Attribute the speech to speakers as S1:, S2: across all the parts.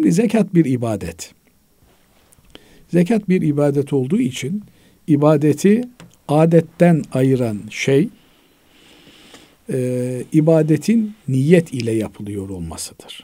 S1: Şimdi zekat bir ibadet. Zekat bir ibadet olduğu için ibadeti adetten ayıran şey ibadetin niyet ile yapılıyor olmasıdır.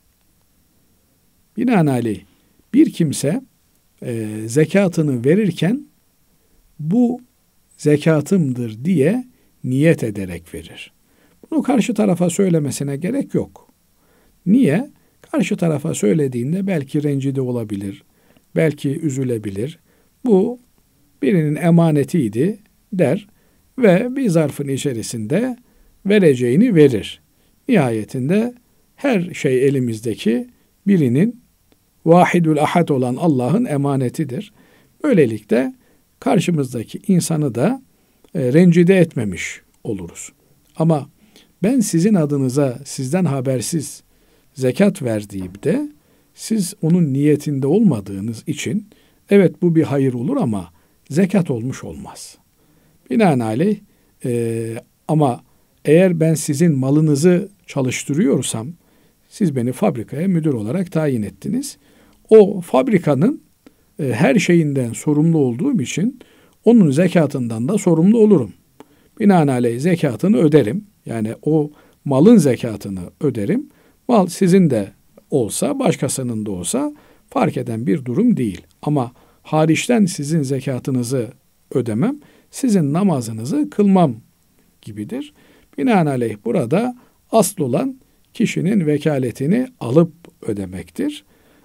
S1: Binaenaleyh bir kimse zekatını verirken bu zekatımdır diye niyet ederek verir. Bunu karşı tarafa söylemesine gerek yok. Niye? Karşı tarafa söylediğinde belki rencide olabilir, belki üzülebilir. Bu birinin emanetiydi der ve bir zarfın içerisinde vereceğini verir. Nihayetinde her şey elimizdeki birinin vahidül ahad olan Allah'ın emanetidir. Böylelikle karşımızdaki insanı da rencide etmemiş oluruz. Ama ben sizin adınıza sizden habersiz zekat verdiğimde siz onun niyetinde olmadığınız için evet bu bir hayır olur ama zekat olmuş olmaz. Binaenaleyh ama eğer ben sizin malınızı çalıştırıyorsam siz beni fabrikaya müdür olarak tayin ettiniz. O fabrikanın her şeyinden sorumlu olduğum için onun zekatından da sorumlu olurum. Binaenaleyh zekatını öderim. Yani o malın zekatını öderim. Mal sizin de olsa, başkasının da olsa fark eden bir durum değil. Ama hariçten sizin zekatınızı ödemem, sizin namazınızı kılmam gibidir. Binaenaleyh burada asıl olan kişinin vekaletini alıp ödemektir.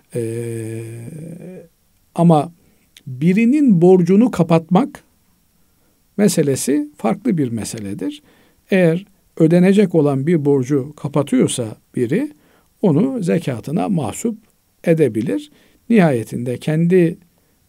S1: Ama birinin borcunu kapatmak meselesi farklı bir meseledir. Eğer ödenecek olan bir borcu kapatıyorsa biri onu zekatına mahsup edebilir. Nihayetinde kendi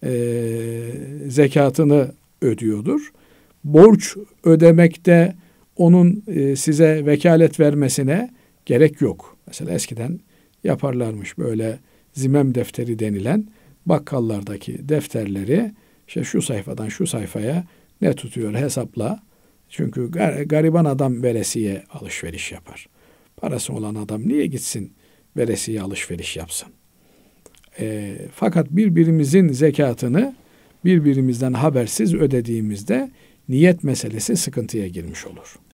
S1: zekatını ödüyordur. Borç ödemekte onun size vekalet vermesine gerek yok. Mesela eskiden yaparlarmış böyle zimem defteri denilen bakkallardaki defterleri işte şu sayfadan şu sayfaya ne tutuyor hesapla. Çünkü gariban adam veresiye alışveriş yapar. Parası olan adam niye gitsin veresiye alışveriş yapsın? Fakat birbirimizin zekatını birbirimizden habersiz ödediğimizde niyet meselesi sıkıntıya girmiş olur.